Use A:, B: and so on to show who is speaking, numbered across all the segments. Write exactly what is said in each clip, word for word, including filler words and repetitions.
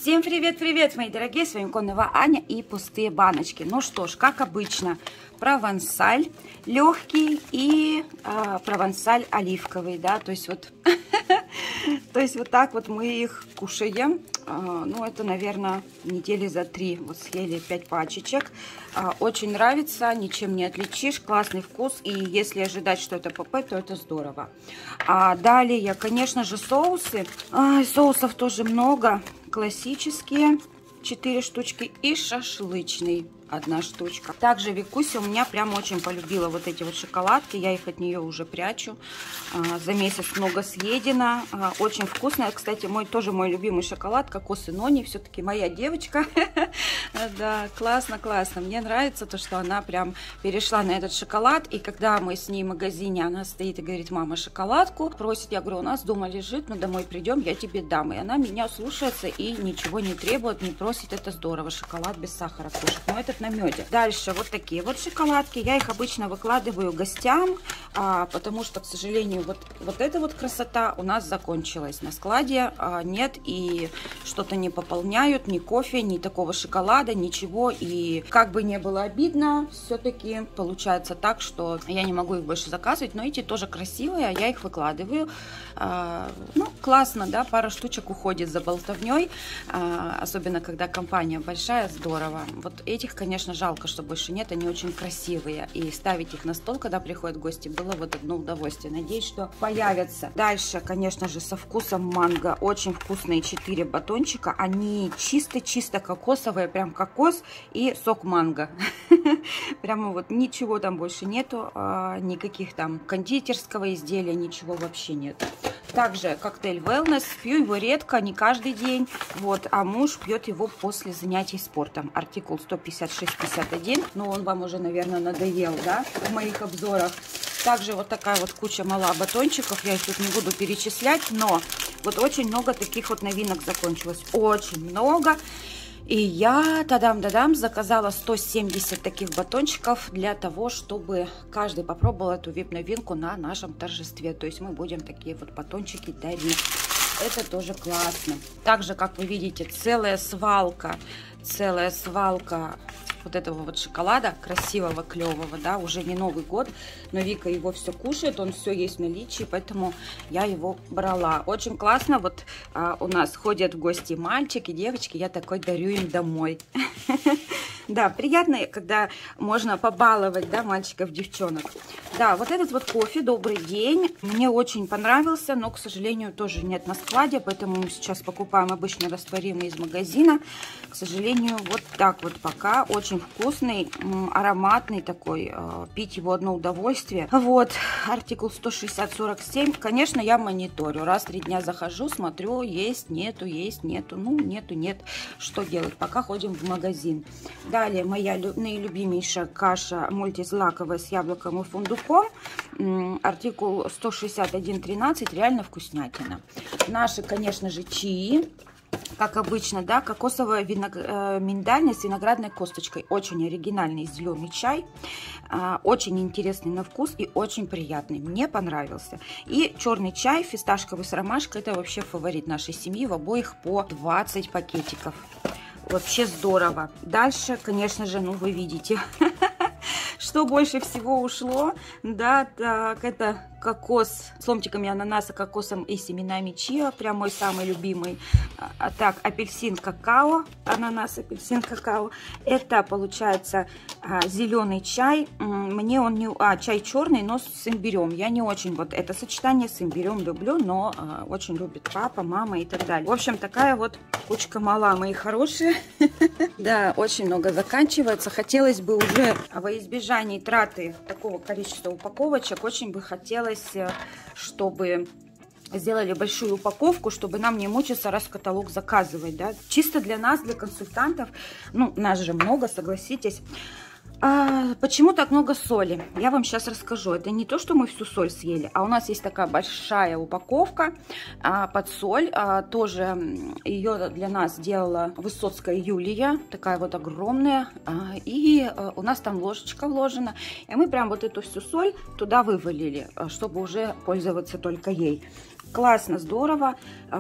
A: Всем привет-привет, мои дорогие, с вами Конова Аня и пустые баночки. Ну что ж, как обычно, провансаль легкий и э, провансаль оливковый, да, то есть вот, то есть вот так вот мы их кушаем. Uh, ну, это, наверное, недели за три. Вот съели пять пачечек. Uh, очень нравится, ничем не отличишь. Классный вкус. И если ожидать, что это ПП, то это здорово. А далее, конечно же, соусы. Uh, соусов тоже много. Классические четыре штучки и шашлычный одна штучка. Также Викуся у меня прям очень полюбила вот эти вот шоколадки. Я их от нее уже прячу. А, за месяц много съедено. А, очень вкусная. Кстати, мой тоже мой любимый шоколад. Кокос и Нони. Все-таки моя девочка. Да, классно, классно. Мне нравится то, что она прям перешла на этот шоколад. И когда мы с ней в магазине, она стоит и говорит: мама, шоколадку просит. Я говорю: у нас дома лежит, мы домой придем, я тебе дам. И она меня слушается и ничего не требует, не просит. Это здорово. Шоколад без сахара кушать. Но этот на меде. Дальше вот такие вот шоколадки. Я их обычно выкладываю гостям, а, потому что, к сожалению, вот, вот эта вот красота у нас закончилась на складе. А, нет, и что-то не пополняют, ни кофе, ни такого шоколада, ничего. И как бы не было обидно, все-таки получается так, что я не могу их больше заказывать. Но эти тоже красивые, я их выкладываю. А, ну, классно, да, пара штучек уходит за болтовней, а, особенно когда компания большая, здорово. Вот этих, конечно, Конечно, жалко, что больше нет, они очень красивые. И ставить их на стол, когда приходят гости, было вот одно удовольствие. Надеюсь, что появятся. Дальше, конечно же, со вкусом манго. Очень вкусные четыре батончика. Они чисто-чисто кокосовые, прям кокос и сок манго. Прямо вот ничего там больше нету, никаких там кондитерского изделия, ничего вообще нет. Также коктейль Wellness. Пью его редко, не каждый день. Вот, а муж пьет его после занятий спортом. Артикул сто пятьдесят шесть пятьдесят один. Но он вам уже, наверное, надоел, да, в моих обзорах. Также вот такая вот куча мала батончиков. Я их тут не буду перечислять, но вот очень много таких вот новинок закончилось. Очень много. И я, тадам-дадам, заказала сто семьдесят таких батончиков для того, чтобы каждый попробовал эту вип-новинку на нашем торжестве. То есть мы будем такие вот батончики дарить. Это тоже классно. Также, как вы видите, целая свалка, целая свалка вот этого вот шоколада, красивого, клевого, да, уже не Новый год, но Вика его все кушает, он все есть в наличии, поэтому я его брала. Очень классно, вот а, у нас ходят в гости мальчики, девочки, я такой дарю им домой. Да, приятно, когда можно побаловать, да, мальчиков, девчонок. Да, вот этот вот кофе, добрый день, мне очень понравился, но, к сожалению, тоже нет на складе, поэтому мы сейчас покупаем обычно растворимый из магазина. К сожалению, вот так вот пока. Очень вкусный, ароматный такой, пить его одно удовольствие. Вот, артикул сто шестьдесят сорок семь. Конечно, я мониторю, раз в три дня захожу, смотрю, есть, нету, есть, нету, ну, нету, нет. Что делать? Пока ходим в магазин. Далее моя наилюбимейшая каша мультизлаковая с яблоком и фундуком. Артикул сто шестьдесят один тринадцать, реально вкуснятина. Наши, конечно же, чаи. Как обычно, да, кокосовая виног... миндальная с виноградной косточкой. Очень оригинальный зеленый чай. Очень интересный на вкус и очень приятный. Мне понравился. И черный чай фисташковый с ромашкой. Это вообще фаворит нашей семьи. В обоих по двадцать пакетиков. Вообще здорово. Дальше, конечно же, ну вы видите, что больше всего ушло. Да, так, это кокос с ломтиками ананаса, кокосом и семенами чиа. Прям мой самый любимый. А, так, апельсин, какао. Ананас, апельсин, какао. Это, получается, зеленый чай. Мне он не... А, чай черный, но с имбирем. Я не очень вот это сочетание с имбирем люблю, но а, очень любит папа, мама и так далее. В общем, такая вот кучка мала, мои хорошие. Да, очень много заканчивается. Хотелось бы уже во избежание траты такого количества упаковочек, очень бы хотелось, чтобы сделали большую упаковку, чтобы нам не мучиться раз каталог заказывать, да, чисто для нас, для консультантов. Ну, нас же много, согласитесь. А почему так много соли? Я вам сейчас расскажу. Это не то, что мы всю соль съели, а у нас есть такая большая упаковка а, под соль. А, тоже ее для нас делала Высоцкая Юлия, такая вот огромная. А, и а, у нас там ложечка вложена. И мы прям вот эту всю соль туда вывалили, чтобы уже пользоваться только ей. Классно, здорово,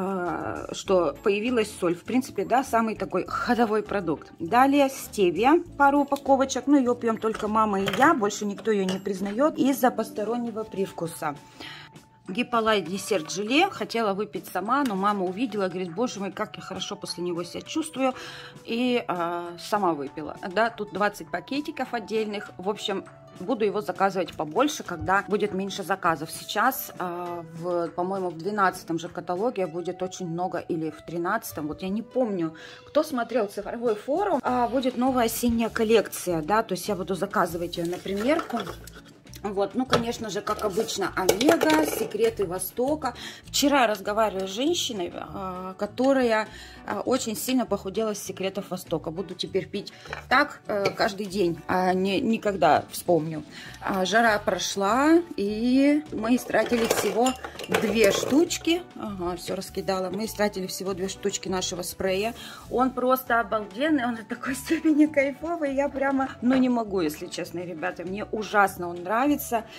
A: что появилась соль. В принципе, да, самый такой ходовой продукт. Далее стевия, пару упаковочек. Ну, ее пьем только мама и я, больше никто ее не признает из-за постороннего привкуса. Гиполайт десерт желе. Хотела выпить сама, но мама увидела, говорит, боже мой, как я хорошо после него себя чувствую. И э, сама выпила. Да, тут двадцать пакетиков отдельных. В общем, буду его заказывать побольше, когда будет меньше заказов. Сейчас, э, в, по-моему, в двенадцатом же каталоге будет очень много, или в тринадцатом, вот я не помню, кто смотрел цифровой форум, э, будет новая осенняя коллекция, да, то есть я буду заказывать ее на примерку. Вот, ну, конечно же, как обычно, Омега, Секреты Востока. Вчера я разговаривала с женщиной, которая очень сильно похудела с Секретов Востока. Буду теперь пить так каждый день, а не никогда вспомню. Жара прошла, и мы истратили всего две штучки. Ага, все раскидала. Мы истратили всего две штучки нашего спрея. Он просто обалденный, он в такой степени кайфовый. Я прямо, ну, не могу, если честно, ребята. Мне ужасно он нравится.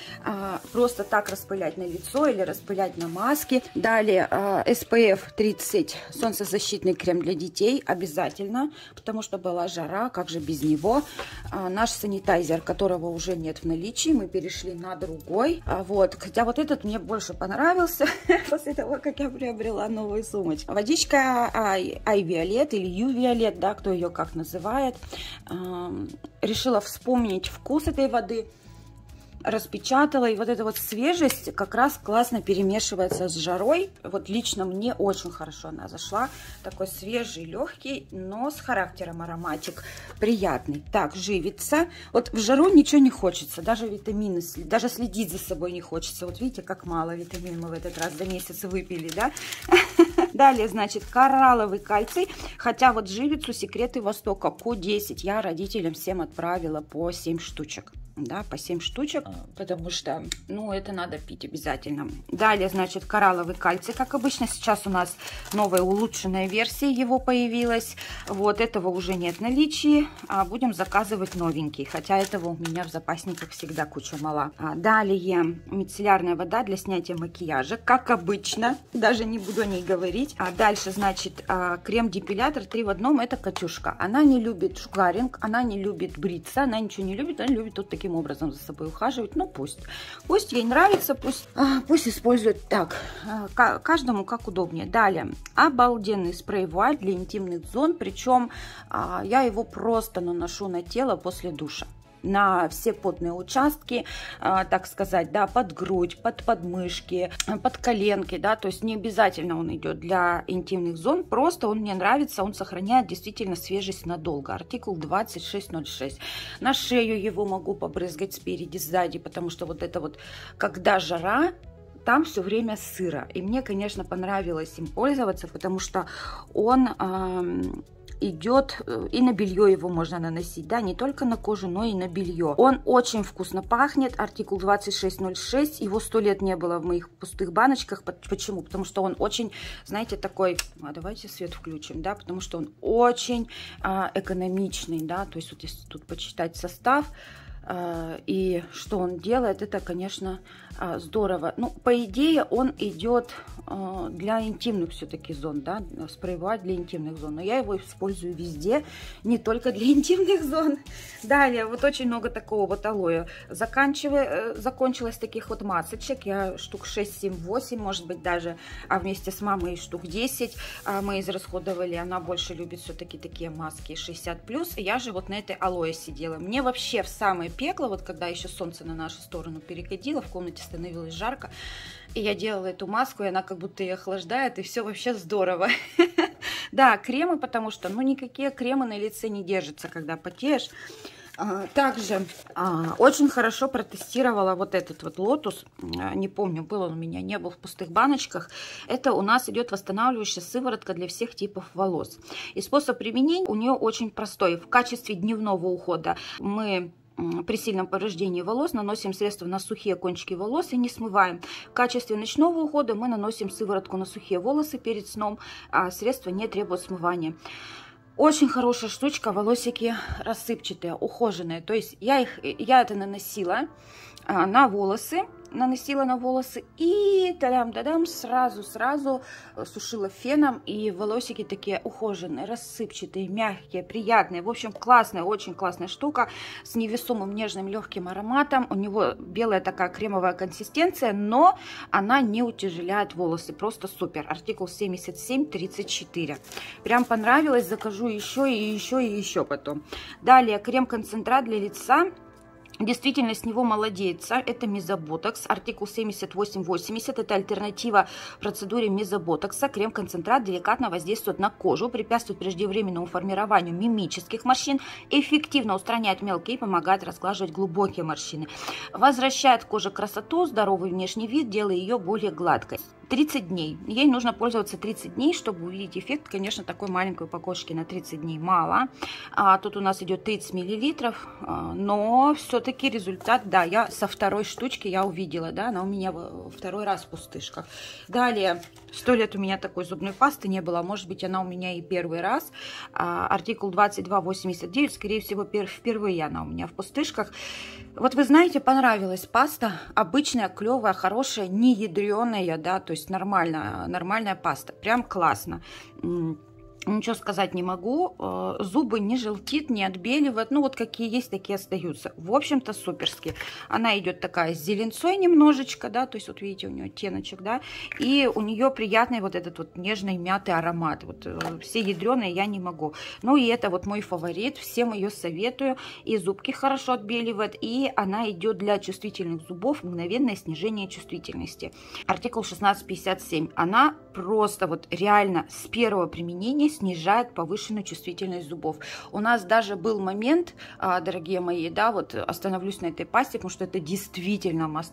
A: А, просто так распылять на лицо или распылять на маски. Далее а, эс пэ эф тридцать, солнцезащитный крем для детей, обязательно, потому что была жара, как же без него. А, наш санитайзер, которого уже нет в наличии, мы перешли на другой. А, вот, хотя вот этот мне больше понравился после того, как я приобрела новую сумочку. Водичка Ай-Виолет или Ю-Виолет, да, кто ее как называет. А, решила вспомнить вкус этой воды. Распечатала, и вот эта вот свежесть как раз классно перемешивается с жарой. Вот лично мне очень хорошо она зашла. Такой свежий, легкий, но с характером ароматик приятный. Так, живица. Вот в жару ничего не хочется, даже витамины, даже следить за собой не хочется. Вот видите, как мало витамин мы в этот раз за месяц выпили, да? Далее, значит, коралловый кальций. Хотя вот живицу Секреты Востока Q десять я родителям всем отправила по семь штучек. Да, по семь штучек, потому что, ну, это надо пить обязательно. Далее, значит, коралловый кальций, как обычно. Сейчас у нас новая улучшенная версия его появилась. Вот, этого уже нет в наличии, а будем заказывать новенький. Хотя этого у меня в запасниках всегда куча мала. А далее, мицеллярная вода для снятия макияжа, как обычно. Даже не буду о ней говорить. А дальше, значит, крем-депилятор три в одном. Это Катюшка. Она не любит шугаринг, она не любит бриться, она ничего не любит, она любит вот таким образом за собой ухаживать. Ну пусть, пусть ей нравится, пусть, а, пусть использует так, а, каждому как удобнее. Далее, обалденный спрей вуаль для интимных зон, причем а, я его просто наношу на тело после душа. На все потные участки, а, так сказать, да, под грудь, под подмышки, под коленки, да, то есть не обязательно он идет для интимных зон, просто он мне нравится, он сохраняет действительно свежесть надолго. Артикул двадцать шесть ноль шесть. На шею его могу побрызгать спереди, сзади, потому что вот это вот, когда жара, там все время сыро. И мне, конечно, понравилось им пользоваться, потому что он... Эм, идет, и на белье его можно наносить, да, не только на кожу, но и на белье. Он очень вкусно пахнет, артикул двадцать шесть ноль шесть, его сто лет не было в моих пустых баночках. Почему? Потому что он очень, знаете, такой, а давайте свет включим, да, потому что он очень а, экономичный, да, то есть вот если тут почитать состав, а, и что он делает, это, конечно, а, здорово. Ну, по идее, он идет а, для интимных все-таки зон, да, спрей-вуаль для интимных зон, но я его использую везде, не только для интимных зон. Далее, вот очень много такого вот алоэ. Заканчивая, закончилось таких вот масочек, я штук шесть семь восемь, может быть, даже, а вместе с мамой штук десять а, мы израсходовали. Она больше любит все-таки такие маски шестьдесят плюс. Я же вот на этой алоэ сидела. Мне вообще в самое пекло, вот когда еще солнце на нашу сторону переходило, в комнате становилось жарко, и я делала эту маску, и она как будто и охлаждает, и все вообще здорово. Да, кремы, потому что, ну, никакие кремы на лице не держатся, когда потеешь. Также а, очень хорошо протестировала вот этот вот лотус. Не помню, был он у меня, не был в пустых баночках. Это у нас идет восстанавливающая сыворотка для всех типов волос. И способ применения у нее очень простой. В качестве дневного ухода мы при сильном повреждении волос наносим средство на сухие кончики волос и не смываем. В качестве ночного ухода мы наносим сыворотку на сухие волосы перед сном, а средство не требует смывания. Очень хорошая штучка, волосики рассыпчатые, ухоженные. То есть я, их, я это наносила на волосы, наносила на волосы и тадам-тадам, сразу-сразу сушила феном, и волосики такие ухоженные, рассыпчатые, мягкие, приятные. В общем, классная, очень классная штука с невесомым нежным легким ароматом. У него белая такая кремовая консистенция, но она не утяжеляет волосы. Просто супер. Артикул семьдесят семь тридцать четыре. Прям понравилось, закажу еще и еще и еще потом. Далее крем-концентрат для лица. Действительно, с него молодеется. Это мезоботокс, артикул семьдесят восемь восемьдесят. Это альтернатива процедуре мезоботокса. Крем-концентрат деликатно воздействует на кожу, препятствует преждевременному формированию мимических морщин, эффективно устраняет мелкие и помогает разглаживать глубокие морщины. Возвращает коже красоту, здоровый внешний вид, делая ее более гладкой. тридцать дней. Ей нужно пользоваться тридцать дней, чтобы увидеть эффект. Конечно, такой маленькой упаковочки на тридцать дней мало. А, тут у нас идет тридцать миллилитров, а, но все-таки результат, да, я со второй штучки я увидела, да, она у меня второй раз в пустышках. Далее, сто лет у меня такой зубной пасты не было, может быть, она у меня и первый раз. А, артикул двадцать два восемьдесят девять, скорее всего, впервые она у меня в пустышках. Вот вы знаете, понравилась паста, обычная, клевая, хорошая, не ядреная, да, то есть нормальная, нормальная паста, прям классно. Ничего сказать не могу, зубы не желтит, не отбеливает, ну вот какие есть, такие остаются. В общем-то суперски. Она идет такая с зеленцой немножечко, да, то есть вот видите, у нее оттеночек, да, и у нее приятный вот этот вот нежный мятый аромат. Вот все ядреные я не могу. Ну и это вот мой фаворит, всем ее советую. И зубки хорошо отбеливает, и она идет для чувствительных зубов, мгновенное снижение чувствительности. Артикул шестнадцать пятьдесят семь. Она просто вот реально с первого применения снижает повышенную чувствительность зубов. У нас даже был момент, дорогие мои, да, вот остановлюсь на этой пасте, потому что это действительно must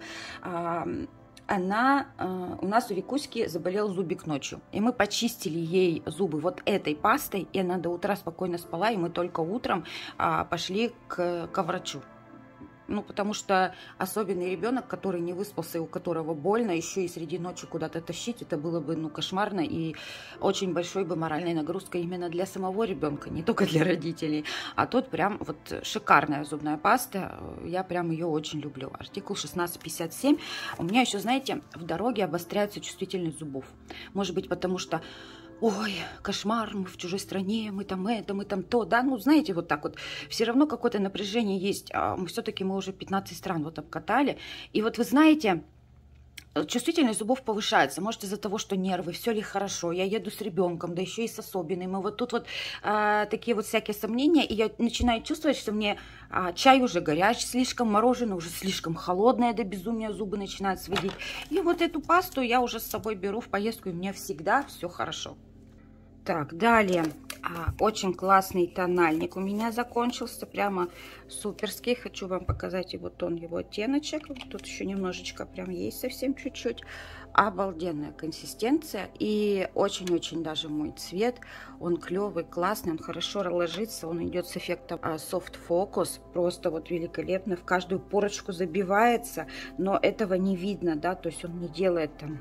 A: have. Она, у нас у Викуськи заболел зубик ночью, и мы почистили ей зубы вот этой пастой, и она до утра спокойно спала, и мы только утром пошли к, к врачу. Ну, потому что особенный ребенок, который не выспался, и у которого больно, еще и среди ночи куда-то тащить, это было бы, ну, кошмарно и очень большой бы моральной нагрузкой именно для самого ребенка, не только для родителей. А тут прям вот шикарная зубная паста, я прям ее очень люблю. Артикул шестнадцать пятьдесят семь. У меня еще, знаете, в дороге обостряется чувствительность зубов. Может быть, потому что ой, кошмар, мы в чужой стране, мы там это, мы там то, да, ну, знаете, вот так вот, все равно какое-то напряжение есть, а все-таки мы уже пятнадцать стран вот обкатали, и вот вы знаете, чувствительность зубов повышается, может из-за того, что нервы, все ли хорошо, я еду с ребенком, да еще и с особенным, и вот тут вот а, такие вот всякие сомнения, и я начинаю чувствовать, что мне а, чай уже горячий слишком, мороженое уже слишком холодное, до безумия зубы начинают сводить, и вот эту пасту я уже с собой беру в поездку, и у меня всегда все хорошо. Так, далее, а, очень классный тональник у меня закончился, прямо суперский. Хочу вам показать его тон, его оттеночек. Тут еще немножечко прям есть, совсем чуть-чуть. Обалденная консистенция и очень-очень даже мой цвет. Он клевый, классный, он хорошо ложится, он идет с эффектом а, Soft Focus. Просто вот великолепно, в каждую порочку забивается, но этого не видно, да, то есть он не делает там,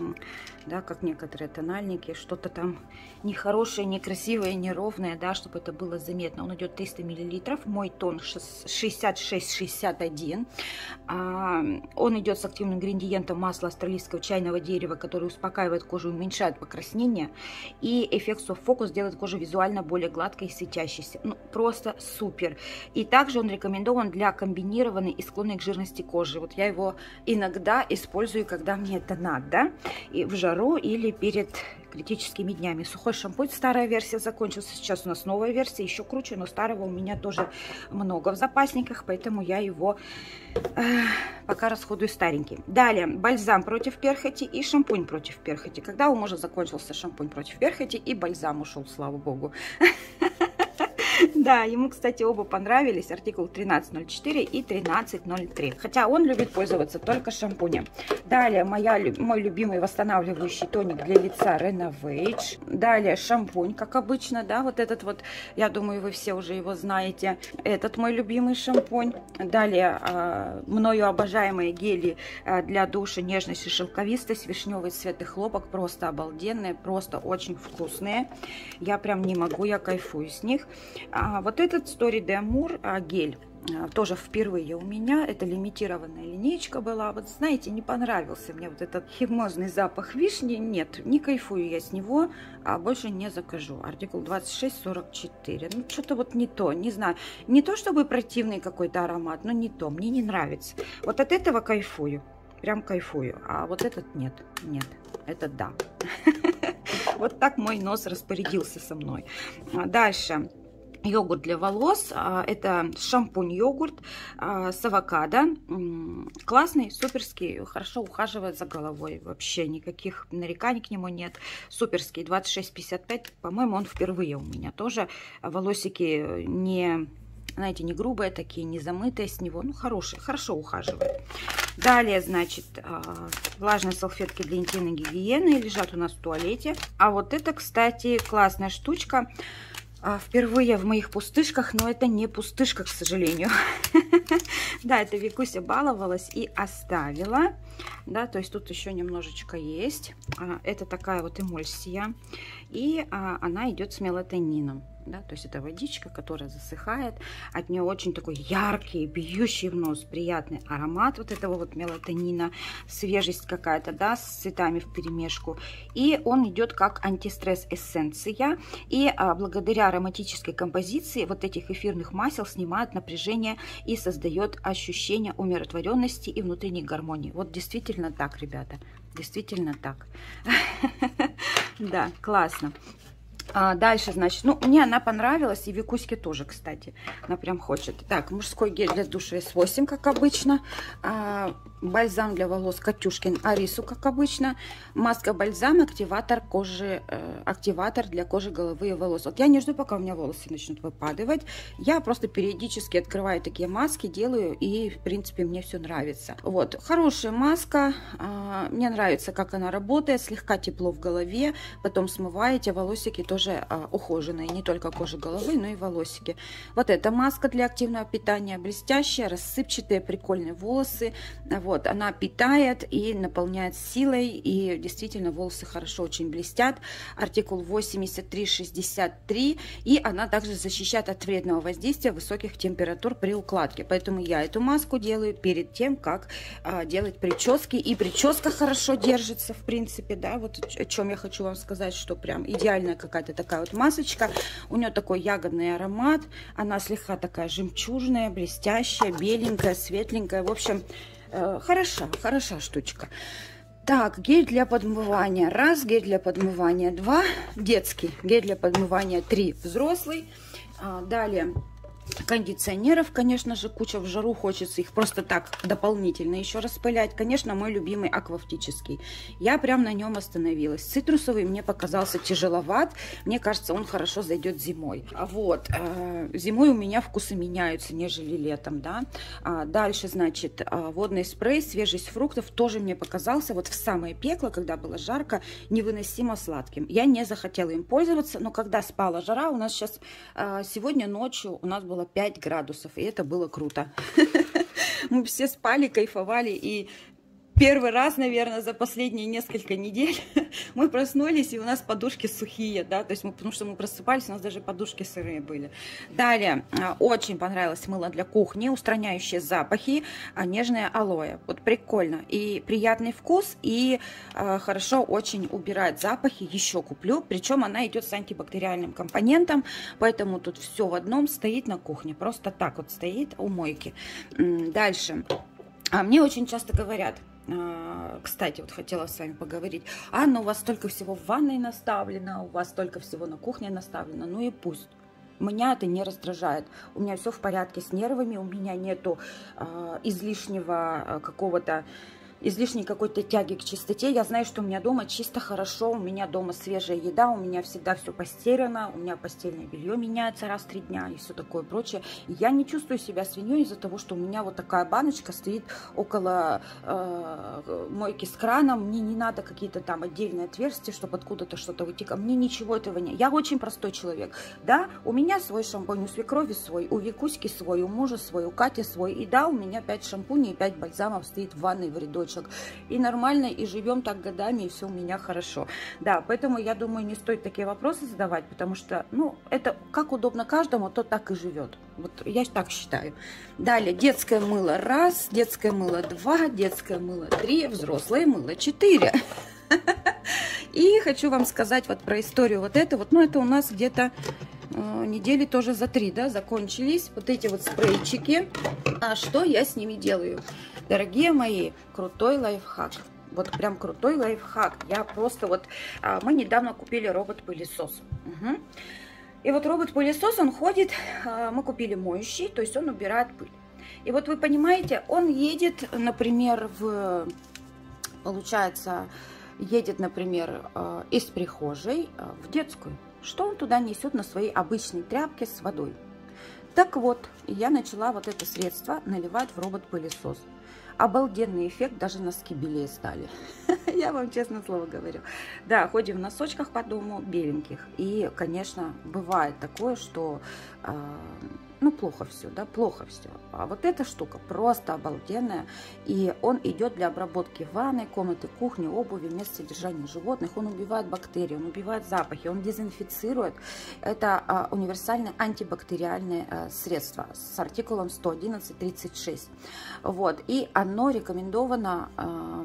A: да, как некоторые тональники, что-то там нехорошее, некрасивое, неровное, да, чтобы это было заметно. Он идет триста миллилитров, мой тон шестьдесят шесть шестьдесят один. А, он идет с активным ингредиентом масла австралийского чайного дерева, который успокаивает кожу и уменьшает покраснение. И эффект Soft Focus делает кожу визуально более гладкой и светящейся. Ну, просто супер. И также он рекомендован для комбинированной и склонной к жирности кожи. Вот я его иногда использую, когда мне это надо, и в жару или перед критическими днями. Сухой шампунь, старая версия закончился, сейчас у нас новая версия, еще круче, но старого у меня тоже много в запасниках, поэтому я его э, пока расходую старенький. Далее, бальзам против перхоти и шампунь против перхоти. Когда у мужа закончился шампунь против перхоти и бальзам ушел, слава богу. Да, ему, кстати, оба понравились, артикул тринадцать ноль четыре и тринадцать ноль три. Хотя он любит пользоваться только шампунем. Далее, моя, мой любимый восстанавливающий тоник для лица Renovage. Далее, шампунь, как обычно, да, вот этот вот, я думаю, вы все уже его знаете. Этот мой любимый шампунь. Далее, э, мною обожаемые гели э, для душа, нежность и шелковистость, вишневый цвет и хлопок, просто обалденные, просто очень вкусные. Я прям не могу, я кайфую с них. А вот этот Story d'Amour а, гель. тоже впервые у меня. Это лимитированная линейка была. Вот знаете, не понравился мне вот этот химозный запах вишни. Нет, не кайфую я с него, а больше не закажу. Артикул двадцать шесть сорок четыре. Ну, что-то вот не то, не знаю. Не то, чтобы противный какой-то аромат, но не то. Мне не нравится. Вот от этого кайфую. Прям кайфую. А вот этот нет. Нет. Это да. Вот так мой нос распорядился со мной. Дальше. Йогурт для волос. Это шампунь-йогурт с авокадо. Классный, суперский, хорошо ухаживает за головой. Вообще никаких нареканий к нему нет. Суперский, двадцать шесть пятьдесят пять. По-моему, он впервые у меня тоже. Волосики не, знаете, не грубые такие, не замытые с него. Ну, хороший, хорошо ухаживает. Далее, значит, влажные салфетки для интимной гигиены лежат у нас в туалете. А вот это, кстати, классная штучка. Впервые в моих пустышках, но это не пустышка, к сожалению. Да, это Викуся баловалась и оставила. Да, то есть тут еще немножечко есть. Это такая вот эмульсия. И она идет с мелатонином. Да, то есть это водичка, которая засыхает. От нее очень такой яркий, бьющий в нос, приятный аромат вот этого вот мелатонина. Свежесть какая-то, да, с цветами вперемешку. И он идет как антистресс эссенция. И а, благодаря ароматической композиции вот этих эфирных масел снимает напряжение и создает ощущение умиротворенности и внутренней гармонии. Вот действительно так, ребята. Действительно так. Да, классно. А дальше, значит, ну, мне она понравилась, и Викуське тоже, кстати, она прям хочет. Так, мужской гель для душа эс восемь, как обычно, а, бальзам для волос Катюшкин Арису, как обычно, маска-бальзам, активатор кожи, э, активатор для кожи, головы и волос. Вот я не жду, пока у меня волосы начнут выпадывать, я просто периодически открываю такие маски, делаю, и, в принципе, мне все нравится. Вот, хорошая маска, а, мне нравится, как она работает, слегка тепло в голове, потом смываете, волосики тоже тоже а, ухоженные, не только кожа головы, но и волосики. Вот эта маска для активного питания, блестящая, рассыпчатые, прикольные волосы. Вот, она питает и наполняет силой, и действительно волосы хорошо очень блестят. Артикул восемьдесят три шестьдесят три, и она также защищает от вредного воздействия высоких температур при укладке. Поэтому я эту маску делаю перед тем, как а, делать прически, и прическа хорошо держится, в принципе, да, вот о чем я хочу вам сказать, что прям идеальная какая-то такая вот масочка. У нее такой ягодный аромат. Она слегка такая жемчужная, блестящая, беленькая, светленькая. В общем, э, хороша, хороша штучка. Так, гель для подмывания. Раз, гель для подмывания. Два, детский. Гель для подмывания. Три, взрослый. А, далее. Кондиционеров, конечно же, куча, в жару хочется их просто так дополнительно еще распылять. Конечно, мой любимый аквафтический. Я прям на нем остановилась. Цитрусовый мне показался тяжеловат. Мне кажется, он хорошо зайдет зимой. А вот, э, зимой у меня вкусы меняются, нежели летом, да. А дальше, значит, водный спрей, свежесть фруктов тоже мне показался вот в самое пекло, когда было жарко, невыносимо сладким. Я не захотела им пользоваться, но когда спала жара, у нас сейчас, э, сегодня ночью у нас было пять градусов, и это было круто. Мы все спали, кайфовали, и первый раз, наверное, за последние несколько недель мы проснулись, и у нас подушки сухие, да, то есть мы, потому что мы просыпались, у нас даже подушки сырые были. Далее, очень понравилось мыло для кухни, устраняющее запахи, нежное алоэ. Вот прикольно, и приятный вкус, и э, хорошо очень убирает запахи, еще куплю, причем она идет с антибактериальным компонентом, поэтому тут все в одном стоит на кухне, просто так вот стоит у мойки. Дальше, а мне очень часто говорят, кстати, вот хотела с вами поговорить. Анна, у вас столько всего в ванной наставлено, у вас столько всего на кухне наставлено. Ну и пусть. Меня это не раздражает. У меня все в порядке с нервами, у меня нету э, излишнего э, какого-то излишней какой-то тяги к чистоте. Я знаю, что у меня дома чисто, хорошо, у меня дома свежая еда, у меня всегда все постирано, у меня постельное белье меняется раз в три дня и все такое прочее. И я не чувствую себя свиньей из-за того, что у меня вот такая баночка стоит около э, мойки с краном. Мне не надо какие-то там отдельные отверстия, чтобы откуда-то что-то вытекало. Мне ничего этого нет. Я очень простой человек. Да, у меня свой шампунь, у свекрови свой, у Викуськи свой, у мужа свой, у Кати свой. И да, у меня пять шампуней и пять бальзамов стоит в ванной в рядочке. цветочек. И нормально, и живем так годами, и все у меня хорошо. Да, поэтому я думаю, не стоит такие вопросы задавать, потому что, ну, это как удобно каждому, то так и живет. Вот я так считаю. Далее, детское мыло раз, детское мыло два, детское мыло три, взрослое мыло четыре. И хочу вам сказать вот про историю вот это вот, ну, это у нас где-то э, недели тоже за три, да, закончились вот эти вот спрейчики. А что я с ними делаю? Дорогие мои, крутой лайфхак. Вот прям крутой лайфхак. Я просто вот, а, мы недавно купили робот-пылесос. Угу. И вот робот-пылесос, он ходит, а, мы купили моющий, то есть он убирает пыль. И вот вы понимаете, он едет, например, в, получается, едет, например, из прихожей в детскую. Что он туда несет на своей обычной тряпке с водой? Так вот, я начала вот это средство наливать в робот-пылесос. Обалденный эффект, даже носки белее стали. Я вам честно слово говорю. Да, ходим в носочках по дому, беленьких. И, конечно, бывает такое, что... Э, ну, плохо все, да, плохо все. А вот эта штука просто обалденная. И он идет для обработки ванной, комнаты, кухни, обуви, мест содержания животных. Он убивает бактерии, он убивает запахи, он дезинфицирует. Это а, универсальное антибактериальное а, средство с артикулом сто одиннадцать тридцать шесть. Вот. И оно рекомендовано... А,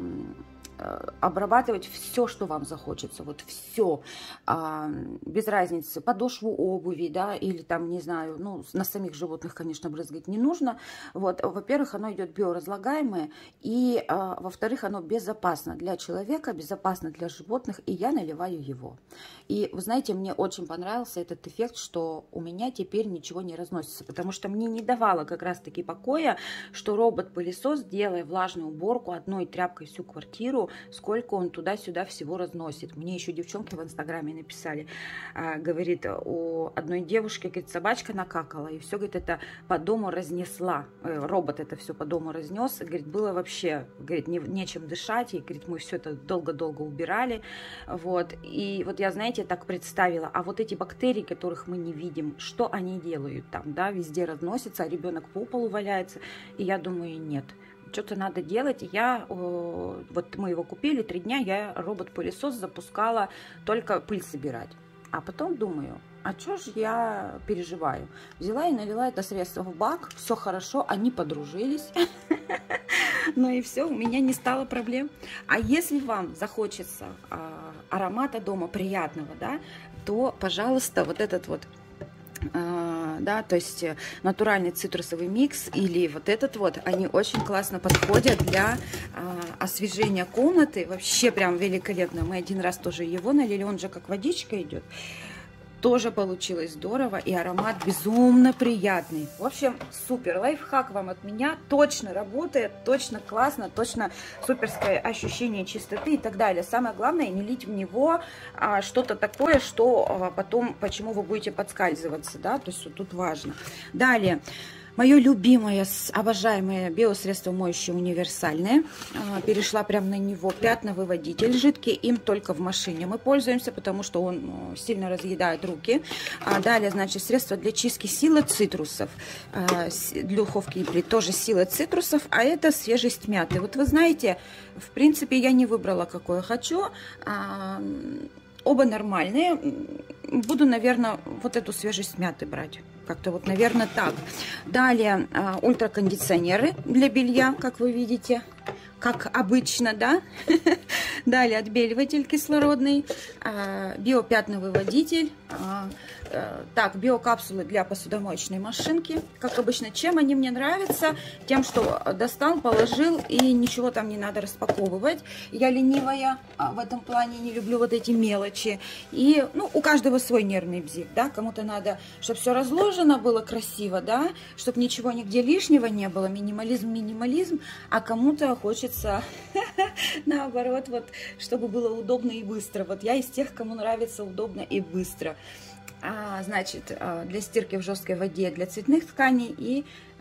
A: обрабатывать все, что вам захочется, вот все, а, без разницы, подошву обуви, да, или там, не знаю, ну, на самих животных, конечно, брызгать не нужно, вот, во-первых, оно идет биоразлагаемое, и, а, во-вторых, оно безопасно для человека, безопасно для животных, и я наливаю его. И, вы знаете, мне очень понравился этот эффект, что у меня теперь ничего не разносится, потому что мне не давало как раз-таки покоя, что робот-пылесос, делая влажную уборку одной тряпкой всю квартиру, сколько он туда-сюда всего разносит. Мне еще девчонки в инстаграме написали, а, говорит, у одной девушки, говорит, собачка накакала, и все, говорит, это по дому разнесла. Э, робот это все по дому разнес, говорит, было вообще, говорит, не, нечем дышать, и, говорит, мы все это долго-долго убирали, вот, и вот я, знаете, так представила, а вот эти бактерии, которых мы не видим, что они делают там, да, везде разносятся, а ребенок по полу валяется, и я думаю, нет. Что-то надо делать. Я, вот мы его купили, три дня я робот-пылесос запускала только пыль собирать. А потом думаю, а что же я переживаю? Взяла и налила это средство в бак, все хорошо, они подружились. Ну и все, у меня не стало проблем. А если вам захочется аромата дома приятного, да, то, пожалуйста, вот этот вот, да, то есть натуральный цитрусовый микс или вот этот вот, они очень классно подходят для а, освежения комнаты, вообще прям великолепно. Мы один раз тоже его налили, он же как водичка идет, тоже получилось здорово, и аромат безумно приятный. В общем, супер лайфхак вам от меня, точно работает, точно классно, точно суперское ощущение чистоты и так далее. Самое главное, не лить в него а, что-то такое, что а, потом, почему вы будете подскальзываться, да, то есть вот тут важно. Далее. Мое любимое, обожаемое биосредство моющее универсальное. Перешла прямо на него. Пятновыводитель жидкий. Им только в машине мы пользуемся, потому что он сильно разъедает руки. А далее, значит, средство для чистки сила цитрусов. Для духовки и плит тоже сила цитрусов. А это свежесть мяты. Вот вы знаете, в принципе, я не выбрала, какое хочу. Оба нормальные. Буду, наверное, вот эту свежесть мяты брать. Как-то вот, наверное, так. Далее а, ультракондиционеры для белья, как вы видите. Как обычно, да? Далее отбеливатель кислородный. А, биопятновыводитель. А, а, так, биокапсулы для посудомоечной машинки. Как обычно, чем они мне нравятся? Тем, что достал, положил, и ничего там не надо распаковывать. Я ленивая в этом плане, не люблю вот эти мелочи. И, ну, у каждого свой нервный бзик, да? Кому-то надо, чтобы все разложено было красиво, да? Чтобы ничего нигде лишнего не было. Минимализм, минимализм. А кому-то хочется, наоборот, вот, чтобы было удобно и быстро. Вот я из тех, кому нравится удобно и быстро. А, значит, для стирки в жесткой воде для цветных тканей и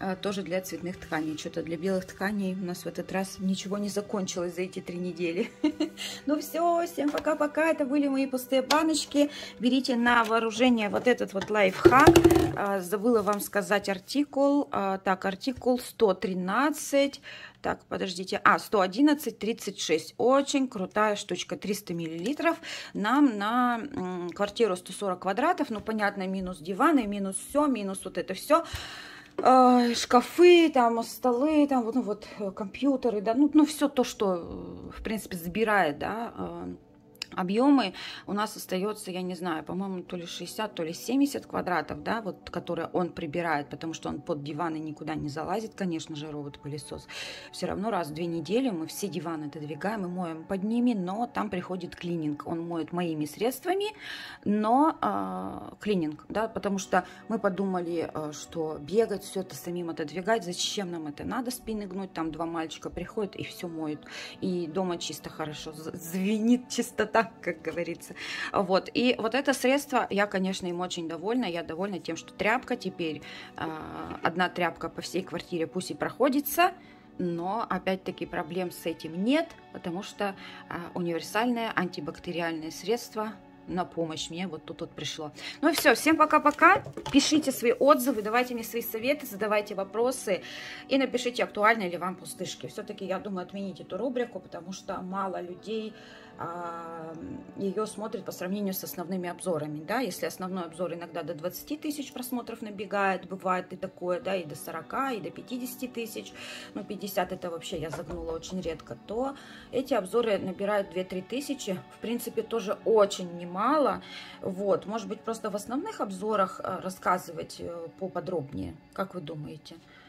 A: тоже для цветных тканей. Что-то для белых тканей у нас в этот раз ничего не закончилось за эти три недели. Ну все, всем пока-пока. Это были мои пустые баночки. Берите на вооружение вот этот вот лайфхак. Забыла вам сказать артикул. Так, артикул сто тринадцать. Так, подождите. А, сто одиннадцать тридцать шесть. Очень крутая штучка. триста миллилитров. Нам на м, квартиру сто сорок квадратов. Ну, понятно, минус диваны, минус все, минус вот это все. Э, шкафы, там, столы, там, ну, вот, компьютеры, да. Ну, ну, все то, что, в принципе, забирает, да, э, объемы, у нас остается, я не знаю, по-моему, то ли шестьдесят, то ли семьдесят квадратов, да, вот, которые он прибирает, потому что он под диваны никуда не залазит, конечно же, робот-пылесос. Все равно раз в две недели мы все диваны отодвигаем и моем под ними, но там приходит клининг. Он моет моими средствами, но э, клининг, да, потому что мы подумали, э, что бегать, все это самим отодвигать, зачем нам это надо, спины гнуть, там два мальчика приходят и все моют, и дома чисто хорошо, звенит чистота, как говорится. Вот. И вот это средство, я, конечно, им очень довольна. Я довольна тем, что тряпка теперь, э, одна тряпка по всей квартире пусть и проходится, но, опять-таки, проблем с этим нет, потому что э, универсальное антибактериальное средство на помощь мне вот тут вот пришло. Ну и все, всем пока-пока. Пишите свои отзывы, давайте мне свои советы, задавайте вопросы и напишите, актуальны ли вам пустышки. Все-таки, я думаю, отменить эту рубрику, потому что мало людей а, ее смотрят по сравнению с основными обзорами, да, если основной обзор иногда до двадцати тысяч просмотров набегает, бывает и такое, да, и до сорока, и до пятидесяти тысяч, ну, пятьдесят это вообще я загнула очень редко, то эти обзоры набирают две-три тысячи, в принципе, тоже очень немало, вот, может быть, просто в основных обзорах рассказывать поподробнее, как вы думаете?